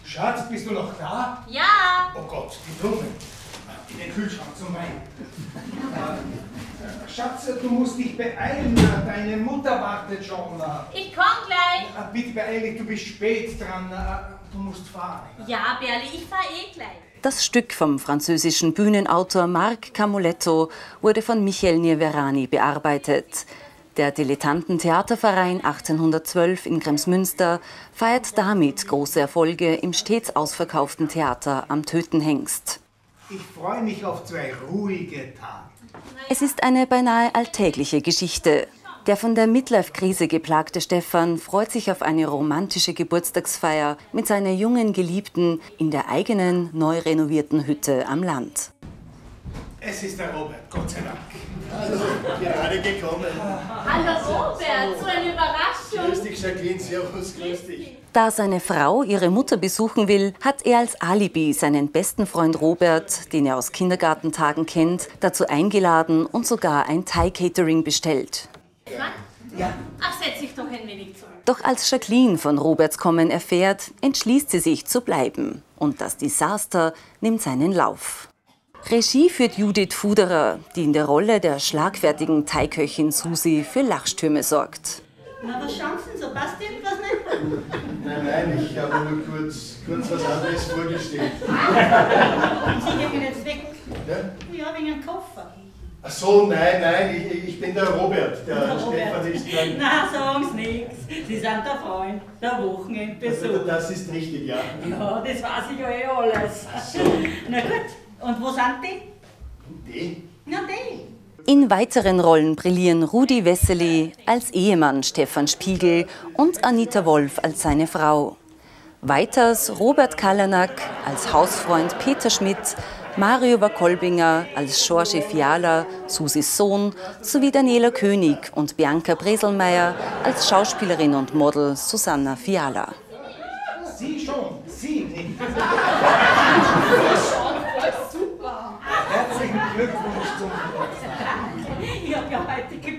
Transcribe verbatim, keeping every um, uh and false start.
Schatz, bist du noch da? Ja. Oh Gott, die Blumen. In den Kühlschrank zum Wein. Schatz, du musst dich beeilen. Deine Mutter wartet schon. Ich komm gleich. Bitte beeil dich, du bist spät dran. Du musst fahren. Ja, Berli, ich fahr eh gleich. Das Stück vom französischen Bühnenautor Marc Camuletto wurde von Michel Nierverani bearbeitet. Der Dilettanten-Theaterverein achtzehnhundertzwölf in Kremsmünster feiert damit große Erfolge im stets ausverkauften Theater am Tötenhengst. Ich freue mich auf zwei ruhige Tage. Es ist eine beinahe alltägliche Geschichte. Der von der Midlife-Krise geplagte Stefan freut sich auf eine romantische Geburtstagsfeier mit seiner jungen Geliebten in der eigenen, neu renovierten Hütte am Land. Es ist der Robert, Gott sei Dank. Hallo, gerade gekommen. Hallo Robert, so eine Überraschung. Grüß dich, Jacqueline, servus, grüß dich. Da seine Frau ihre Mutter besuchen will, hat er als Alibi seinen besten Freund Robert, den er aus Kindergartentagen kennt, dazu eingeladen und sogar ein Thai-Catering bestellt. Ja. Ach, setz dich doch ein wenig zurück. Doch als Jacqueline von Roberts Kommen erfährt, entschließt sie sich zu bleiben. Und das Desaster nimmt seinen Lauf. Regie führt Judith Fuderer, die in der Rolle der schlagfertigen Thai-Köchin Susi für Lachstürme sorgt. Na, was schauen Sie denn so? Passt irgendwas nicht? Nein, nein, ich habe nur kurz, kurz was anderes vorgestellt. Sie gehen jetzt weg. Ja? Ja, wegen einem Koffer. Ach so, nein, nein, ich, ich bin der Robert. Der, Der Stefan Robert. ist mein... Na, sagen's nichts. Sie sind der Freund, der Wochenendbesuch. Also, das ist richtig, ja. Ja, das weiß ich ja eh alles. Ach so. Na gut, und wo sind die? Die? Na, die. In weiteren Rollen brillieren Rudi Wessely als Ehemann Stefan Spiegel und Anita Wolf als seine Frau. Weiters Robert Kallanak als Hausfreund Peter Schmidt, Mario Wackolbinger als Jorge Fiala, Susis Sohn, sowie Daniela König und Bianca Breselmeier als Schauspielerin und Model Susanna Fiala. Sie schon, Sie nicht. Super. Herzlichen Glückwunsch zum Geburtstag. Ich habe ja heute